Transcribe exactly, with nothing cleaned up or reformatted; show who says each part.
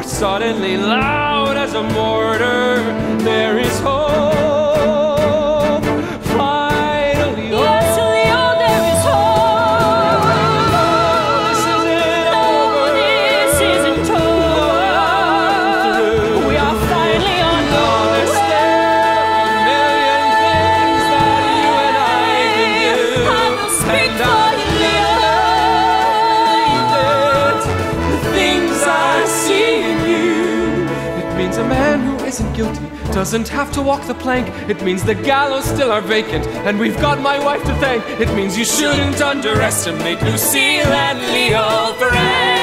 Speaker 1: suddenly loud as a mortar. There is hope, finally hope.
Speaker 2: Yes, Leo, there is hope.
Speaker 1: This isn't over.
Speaker 2: This isn't over. We are finally on the
Speaker 1: There's
Speaker 2: way.
Speaker 1: still a million things that you and I can do.
Speaker 2: I will speak
Speaker 1: And
Speaker 2: for you, Leo.
Speaker 1: The things I see in you. It means a man who isn't guilty doesn't have to walk the plank. It means the gallows still are vacant, and we've got my wife to thank. It means you shouldn't underestimate Lucille and Leo forever.